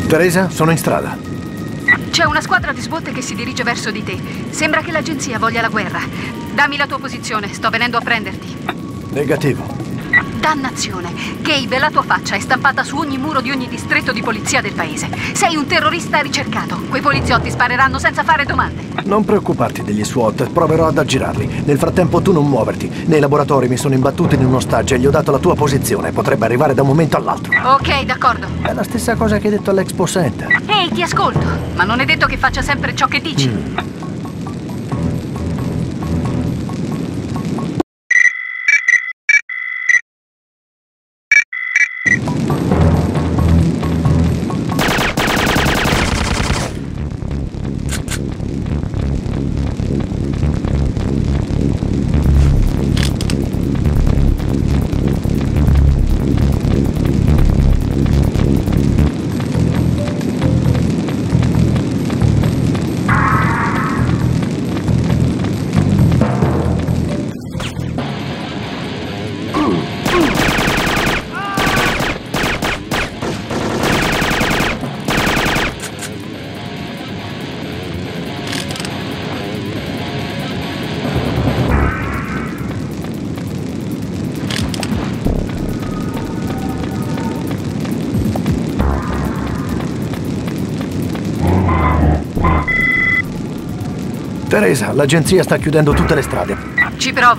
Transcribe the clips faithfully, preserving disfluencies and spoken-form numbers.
Teresa, sono in strada. C'è una squadra di SWAT che si dirige verso di te. Sembra che l'agenzia voglia la guerra. Dammi la tua posizione, sto venendo a prenderti. Negativo. Dannazione! Gabe, la tua faccia è stampata su ogni muro di ogni distretto di polizia del paese. Sei un terrorista ricercato. Quei poliziotti spareranno senza fare domande. Non preoccuparti degli SWAT, proverò ad aggirarli. Nel frattempo tu non muoverti. Nei laboratori mi sono imbattuto in un ostaggio e gli ho dato la tua posizione. Potrebbe arrivare da un momento all'altro. Ok, d'accordo. È la stessa cosa che hai detto all'Expo Center. Ehi, ti ascolto. Ma non è detto che faccia sempre ciò che dici. Mm. Teresa, l'agenzia sta chiudendo tutte le strade. Ci provo.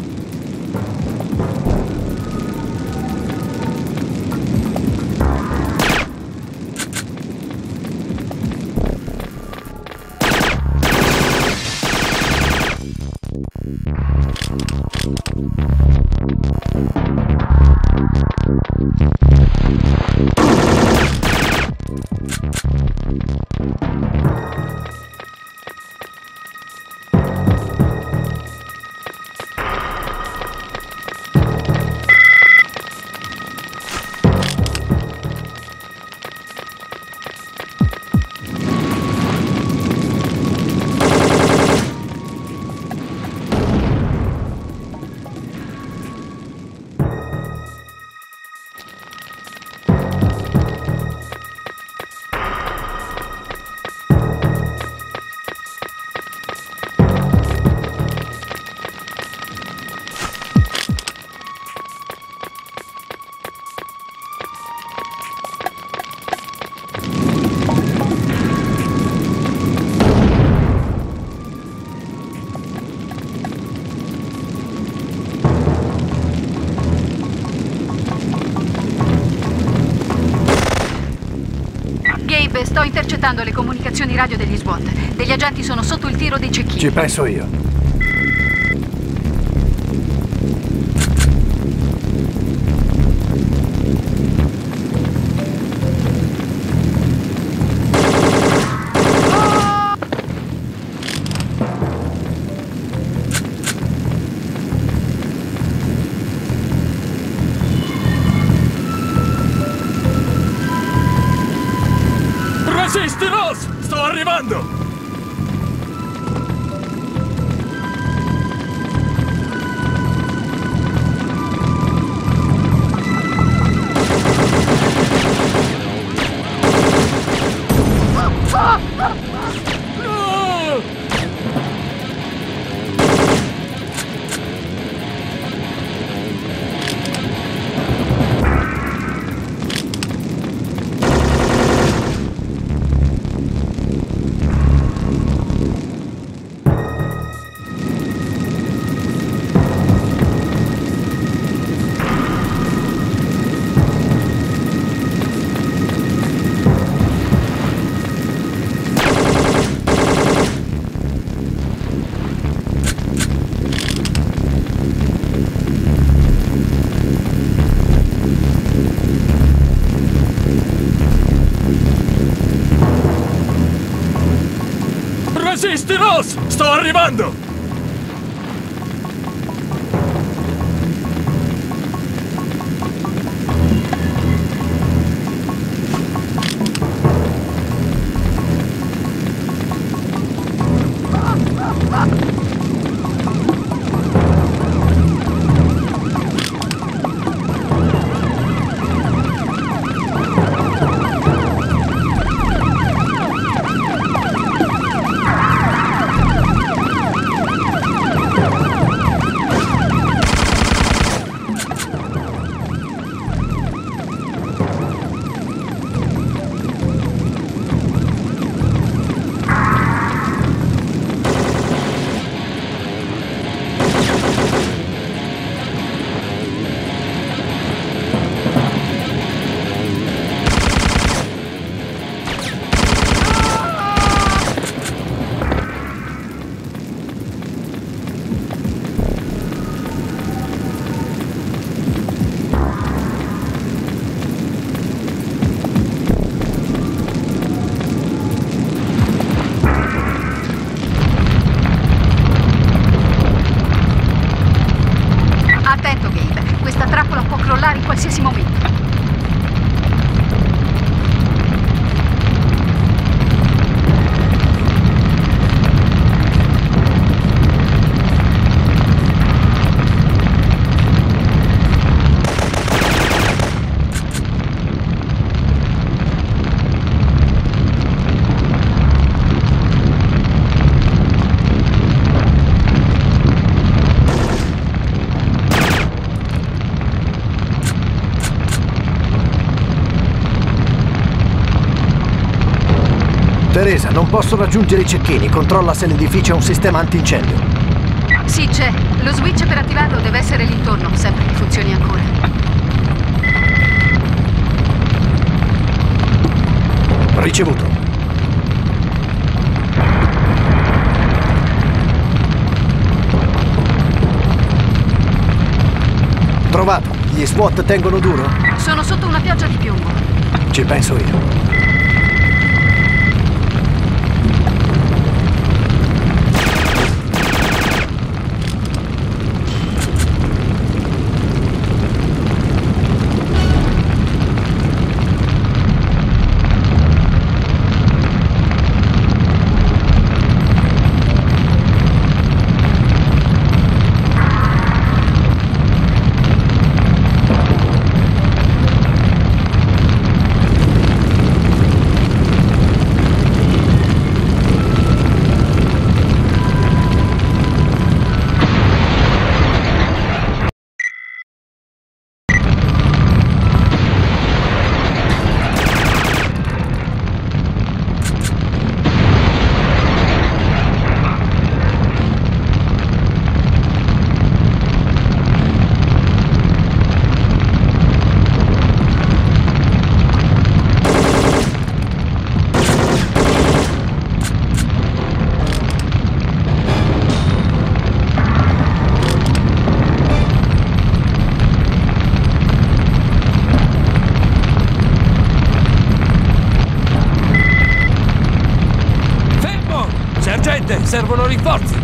Gabe, sto intercettando le comunicazioni radio degli SWAT. Degli agenti sono sotto il tiro dei cecchini. Ci penso io. Resisti, Ross! Sto arrivando! Resisti, Ross! Sto arrivando! qualsiasi momento. Teresa, non posso raggiungere i cecchini. Controlla se l'edificio ha un sistema antincendio. Sì, c'è. Lo switch per attivarlo deve essere l'intorno, sempre che funzioni ancora. Ricevuto. Trovato. Gli SWAT tengono duro? Sono sotto una pioggia di piombo. Ci penso io. Servono rinforzi!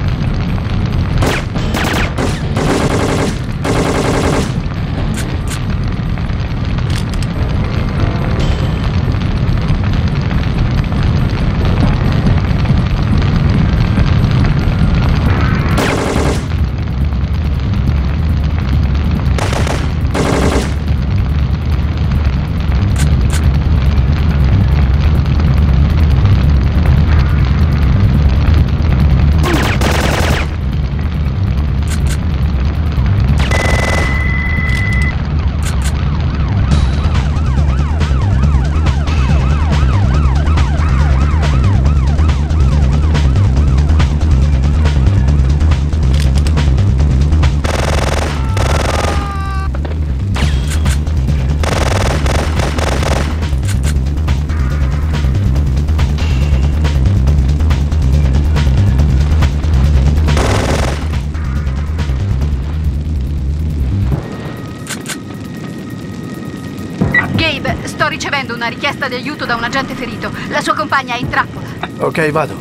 Sto ricevendo una richiesta di aiuto da un agente ferito. La sua compagna è in trappola. Ok, vado.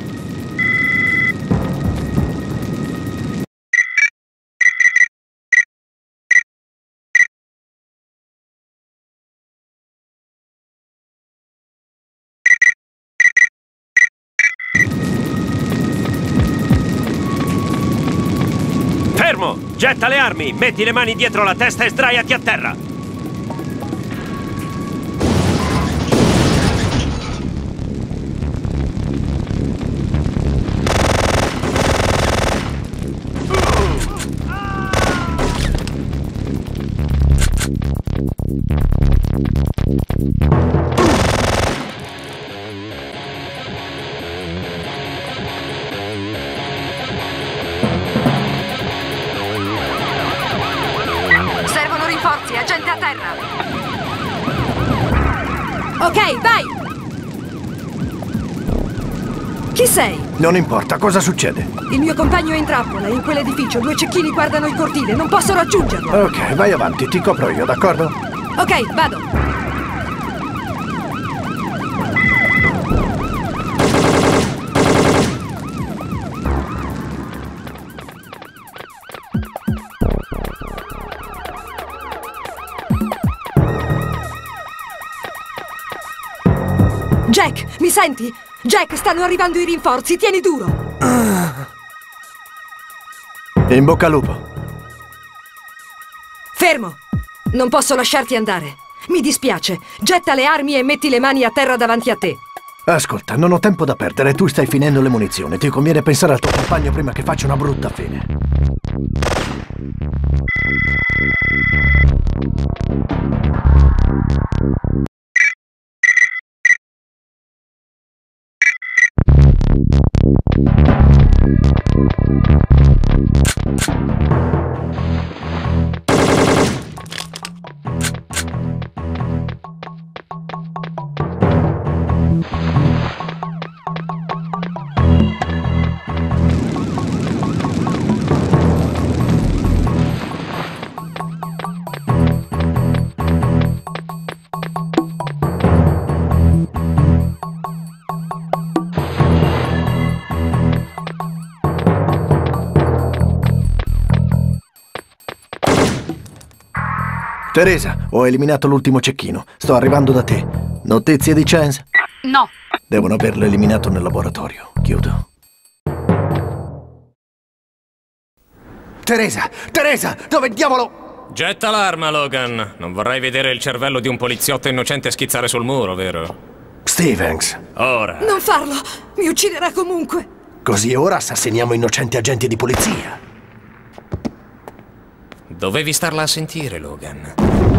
Fermo! Getta le armi, metti le mani dietro la testa e sdraiati a terra! Servono rinforzi, agente a terra. Ok, vai! Chi sei? Non importa, cosa succede? Il mio compagno è in trappola, in quell'edificio. Due cecchini guardano il cortile, non posso raggiungerlo. Ok, vai avanti, ti copro io, d'accordo? Ok, vado. senti? Jack, stanno arrivando i rinforzi, tieni duro! In bocca al lupo. Fermo! Non posso lasciarti andare. Mi dispiace. Getta le armi e metti le mani a terra davanti a te. Ascolta, non ho tempo da perdere, tu stai finendo le munizioni. Ti conviene pensare al tuo compagno prima che faccia una brutta fine. Teresa, ho eliminato l'ultimo cecchino. Sto arrivando da te. Notizie di Chance? No. Devono averlo eliminato nel laboratorio. Chiudo. Teresa! Teresa! Dove diavolo? Getta l'arma, Logan. Non vorrei vedere il cervello di un poliziotto innocente schizzare sul muro, vero? Stevens! Ora. Non farlo! Mi ucciderà comunque! Così ora assassiniamo innocenti agenti di polizia. Dovevi starla a sentire, Logan.